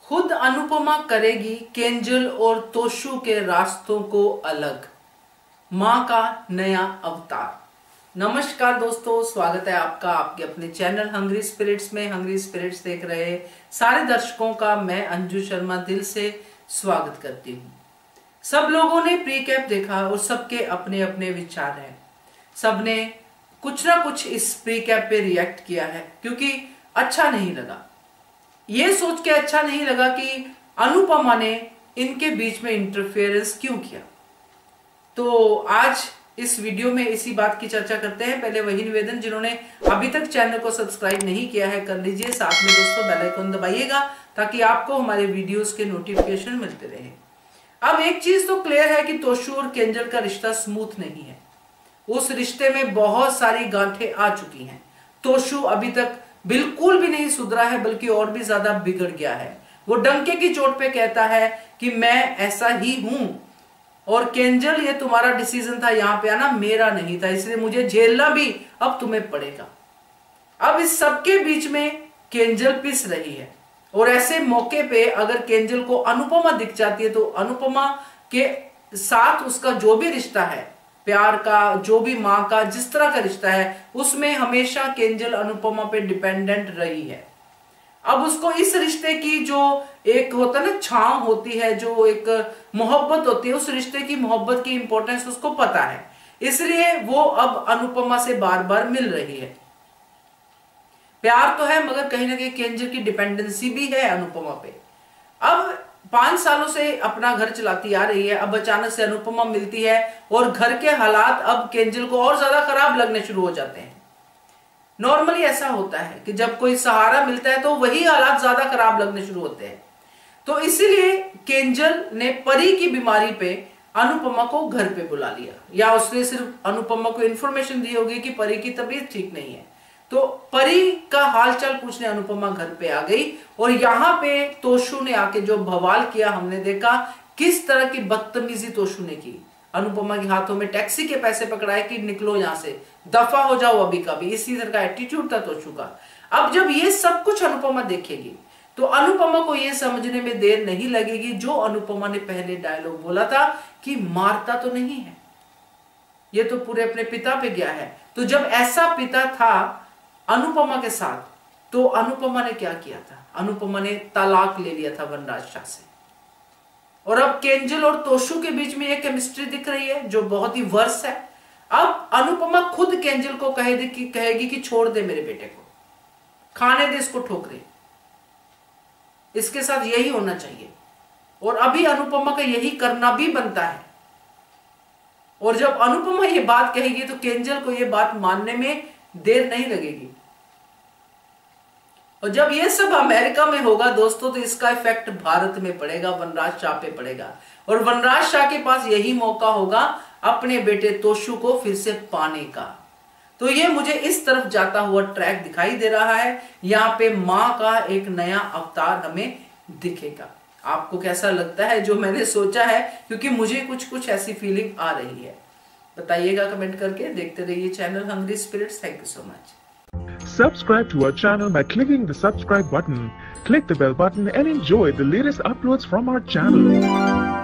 खुद अनुपमा करेगी केंजल और तोशु के रास्तों को अलग। मां का नया अवतार। नमस्कार दोस्तों, स्वागत है आपका आपके अपने चैनल हंग्री स्पिरिट्स में। हंग्री स्पिरिट्स देख रहे सारे दर्शकों का मैं अंजू शर्मा दिल से स्वागत करती हूँ। सब लोगों ने प्री कैप देखा और सबके अपने अपने विचार हैं। सबने कुछ ना कुछ इस प्री कैप पे रिएक्ट किया है क्योंकि अच्छा नहीं लगा। ये सोच के अच्छा नहीं लगा कि अनुपमा ने इनके बीच में इंटरफेरेंस क्यों किया। तो आज इस वीडियो में इसी बात की चर्चा करते हैं। पहले वही निवेदन, जिन्होंने अभी तक चैनल को सब्सक्राइब नहीं किया है कर लीजिए। साथ में दोस्तों बेल आइकन दबाइएगा ताकि आपको हमारे वीडियोस के नोटिफिकेशन मिलते रहे। अब एक चीज तो क्लियर है कि तोशु और केंजल का रिश्ता स्मूथ नहीं है। उस रिश्ते में बहुत सारी गांठें आ चुकी हैं। तोशु अभी तक बिल्कुल भी नहीं सुधरा है, बल्कि और भी ज्यादा बिगड़ गया है। वो डंके की चोट पे कहता है कि मैं ऐसा ही हूं और केंजल ये तुम्हारा डिसीजन था यहां पे आना, मेरा नहीं था, इसलिए मुझे झेलना भी अब तुम्हें पड़ेगा। अब इस सबके बीच में केंजल पिस रही है और ऐसे मौके पे अगर केंजल को अनुपमा दिख जाती है तो अनुपमा के साथ उसका जो भी रिश्ता है, प्यार का, जो भी मां का जिस तरह का रिश्ता है, उसमें हमेशा केंजल अनुपमा पे डिपेंडेंट रही है। अब उसको इस रिश्ते की जो एक होता है ना छांव होती है, जो एक मोहब्बत होती है, उस रिश्ते की मोहब्बत की इंपॉर्टेंस उसको पता है। इसलिए वो अब अनुपमा से बार बार मिल रही है। प्यार तो है मगर कहीं ना कहीं केंजल की डिपेंडेंसी भी है अनुपमा पे। अब 5 सालों से अपना घर चलाती आ रही है, अब अचानक से अनुपमा मिलती है और घर के हालात अब केंजल को और ज्यादा खराब लगने शुरू हो जाते हैं। नॉर्मली ऐसा होता है कि जब कोई सहारा मिलता है तो वही हालात ज्यादा खराब लगने शुरू होते हैं। तो इसीलिए केंजल ने परी की बीमारी पे अनुपमा को घर पे बुला लिया, या उसने सिर्फ अनुपमा को इंफॉर्मेशन दी होगी कि परी की तबीयत ठीक नहीं है। तो परी का हालचाल पूछने अनुपमा घर पे आ गई और यहाँ पे तोशु ने आके जो बवाल किया हमने देखा। किस तरह की बदतमीजी तोशु ने की। अनुपमा के हाथों में टैक्सी के पैसे पकड़ाए कि निकलो यहां से, दफा हो जाओ अभी का भी। इसी तरह का एटीट्यूड था तोशु का। अब जब ये सब कुछ अनुपमा देखेगी तो अनुपमा को ये समझने में देर नहीं लगेगी जो अनुपमा ने पहले डायलॉग बोला था कि मारता तो नहीं है, ये तो पूरे अपने पिता पे गया है। तो जब ऐसा पिता था अनुपमा के साथ तो अनुपमा ने क्या किया था? अनुपमा ने तलाक ले लिया था वनराज शाह से। और अब केंजल और तोशु के बीच में एक केमिस्ट्री दिख रही है जो बहुत ही वर्स है। अब अनुपमा खुद केंजल को कहेगी कि छोड़ दे मेरे बेटे को, खाने दे इसको ठोकरे, इसके साथ यही होना चाहिए। और अभी अनुपमा का यही करना भी बनता है। और जब अनुपमा ये बात कहेगी तो केंजल को ये बात मानने में देर नहीं लगेगी। और जब ये सब अमेरिका में होगा दोस्तों तो इसका इफेक्ट भारत में पड़ेगा, वनराज शाह पे पड़ेगा। और वनराज शाह के पास यही मौका होगा अपने बेटे तोशु को फिर से पाने का। तो ये मुझे इस तरफ जाता हुआ ट्रैक दिखाई दे रहा है। यहाँ पे मां का एक नया अवतार हमें दिखेगा। आपको कैसा लगता है जो मैंने सोचा है? क्योंकि मुझे कुछ ऐसी फीलिंग आ रही है। बताइएगा कमेंट करके। देखते रहिए channel Hungry Spirits. Thank you so much. Subscribe to our channel by clicking the subscribe button. Click the bell button and enjoy the latest uploads from our channel.